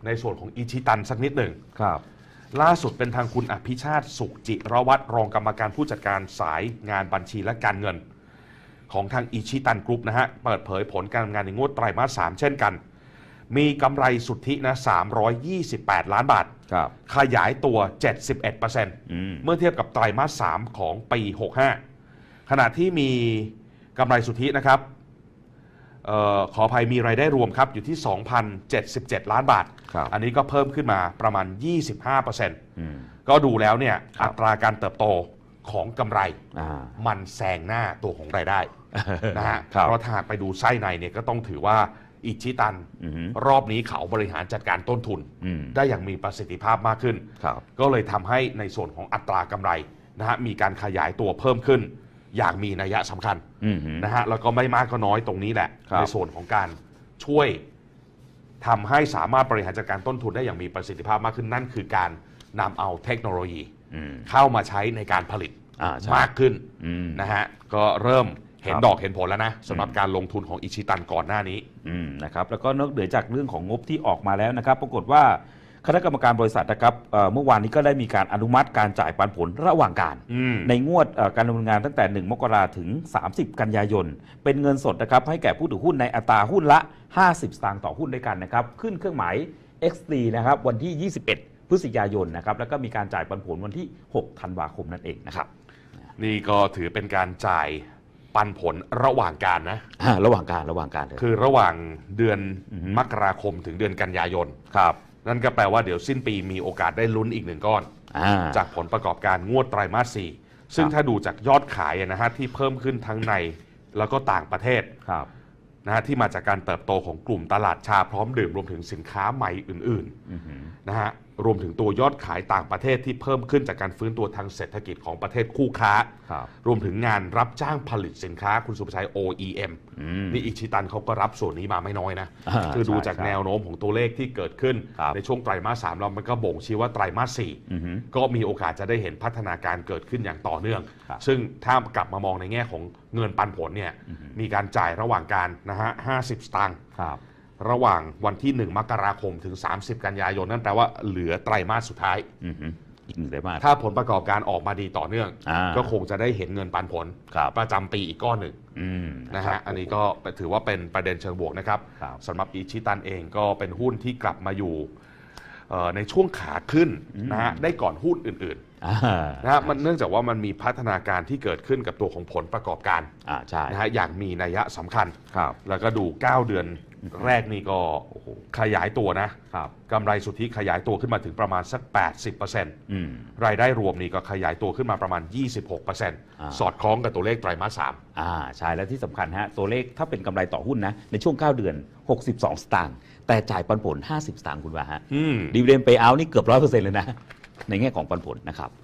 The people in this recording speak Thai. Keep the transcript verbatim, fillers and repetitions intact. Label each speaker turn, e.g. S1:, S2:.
S1: ในส่วนของอิชิตันสักนิดหนึ่ง
S2: ครับ
S1: ล่าสุดเป็นทางคุณอภิชาติสุขจิรวัตรรองกรรมการผู้จัดการสายงานบัญชีและการเงินของทางอิชิตันกรุ๊ปนะฮะเปิดเผยผลการงานในงวดไตรมาสสามเช่นกันมีกำไรสุทธินะสามร้อยยี่สิบแปดล้านบาทขยายตัว เจ็ดสิบเอ็ดเปอร์เซ็นต์ เมื่อเทียบกับไตรมาสสามของปีหกสิบห้าขณะที่มีกำไรสุทธินะครับออขออภัยมีรายได้รวมครับอยู่ที่ สองพันเจ็ดสิบเจ็ด ล้านบาทอันนี้ก็เพิ่มขึ้นมาประมาณ ยี่สิบห้าเปอร์เซ็นต์ ก็ดูแล้วเนี่ยอัตราการเติบโตของกำไรมันแซงหน้าตัวของรายได้นะฮะเพราะถ้าหากไปดูไส้ในเนี่ยก็ต้องถือว่าอิชิตันรอบนี้เขาบริหารจัดการต้นทุนได้อย่างมีประสิทธิภาพมากขึ้นก็เลยทำให้ในส่วนของอัตรากำไรนะฮะมีการขยายตัวเพิ่มขึ้นอย่างมีนัยสำคัญนะฮะแล้วก็ไม่มากก็น้อยตรงนี้แหละในส่วนของการช่วยทำให้สามารถบริหารจัดการต้นทุนได้อย่างมีประสิทธิภาพมากขึ้นนั่นคือการนำเอาเทคโนโลยีเข้ามาใช้ในการผลิตมากขึ้นนะฮะก็เริ่มเห็นดอกเห็นผลแล้วนะสำหรับการลงทุนของอิชิตันก่อนหน้านี้
S2: นะครับแล้วก็นอกเหนือจากเรื่องของงบที่ออกมาแล้วนะครับปรากฏว่าคณะกรรมการบริษัทนะครับเมื่อวานนี้ก็ได้มีการอนุมัติการจ่ายปันผลระหว่างการในงวดการดำเนินงานตั้งแต่หนึ่งมกราถึงสามสิบกันยายนเป็นเงินสดนะครับให้แก่ผู้ถือหุ้นในอัตราหุ้นละห้าสิบสตางค์ต่อหุ้นด้วยกันนะครับขึ้นเครื่องหมาย เอ็กซ์ ดี นะครับวันที่ยี่สิบเอ็ดพฤศจิกายนนะครับแล้วก็มีการจ่ายปันผลวันที่หกธันวาคมนั่นเองนะครับ
S1: นี่ก็ถือเป็นการจ่ายปันผลระหว่างการนะ
S2: ระหว่างการระหว่างการเลย
S1: คือระหว่างเดือนมกราคมถึงเดือนกันยายน
S2: ครับ
S1: นั่นก็แปลว่าเดี๋ยวสิ้นปีมีโอกาสได้ลุ้นอีกหนึ่งก้อนจากผลประกอบการงวดไตรมาสสี่ซึ่งถ้าดูจากยอดขายนะฮะที่เพิ่มขึ้นทั้งในแล้วก็ต่างประเทศนะฮะที่มาจากการเติบโตของกลุ่มตลาดชาพร้อมดื่มรวมถึงสินค้าใหม่อื่นๆนะฮะรวมถึงตัวยอดขายต่างประเทศที่เพิ่มขึ้นจากการฟื้นตัวทางเศรษฐกิจของประเทศคู่ค้ารวมถึงงานรับจ้างผลิตสินค้าคุณสุภชัย โอ อี เอ็ม นี่อิชิตันเขาก็รับส่วนนี้มาไม่น้อยนะคือดูจากแนวโน้มของตัวเลขที่เกิดขึ้นในช่วงไตรมาสสามแล้วมันก็บ่งชี้ว่าไตรมาสสี่ก็มีโอกาสจะได้เห็นพัฒนาการเกิดขึ้นอย่างต่อเนื่องซึ่งถ้ากลับมามองในแง่ของเงินปันผลเนี่ยมีการจ่ายระหว่างการนะฮะห้าสิบสตางค์ระหว่างวันที่หนึ่งมกราคมถึงสามสิบกันยายนนั่นแปลว่าเหลือไตรมาสสุดท้าย
S2: อีกหนึ่งไตรมาส
S1: ถ้าผลประกอบการออกมาดีต่อเนื่องก็คงจะได้เห็นเงินปันผลประจำปีอีกก้อนหนึ่งนะฮะอันนี้ก็ถือว่าเป็นประเด็นเชิงบวกนะครับสำหรับอิชิตันเองก็เป็นหุ้นที่กลับมาอยู่ในช่วงขาขึ้นนะฮะได้ก่อนหุ้นอื่นๆนะฮะมันเนื่องจากว่ามันมีพัฒนาการที่เกิดขึ้นกับตัวของผลประกอบการนะฮะอย่างมีนัยสำคัญแล้วก็ดูเก้าเดือนแรกนี่ก็ขยายตัวนะกำไรสุทธิขยายตัวขึ้นมาถึงประมาณสัก แปดสิบเปอร์เซ็นต์ รายได้รวมนี่ก็ขยายตัวขึ้นมาประมาณ ยี่สิบหกเปอร์เซ็นต์ สอดคล้องกับตัวเลขไตรมาสสาม
S2: อ่าใช่และที่สำคัญฮะตัวเลขถ้าเป็นกำไรต่อหุ้นนะในช่วงเก้าเดือนหกสิบสองสตางค์แต่จ่ายปันผลห้าสิบสตางค์คุณว่าฮะดีวิเดนด์เพย์เอาท์นี่เกือบ ร้อยเปอร์เซ็นต์ เลยนะในแง่ของปันผลนะครับ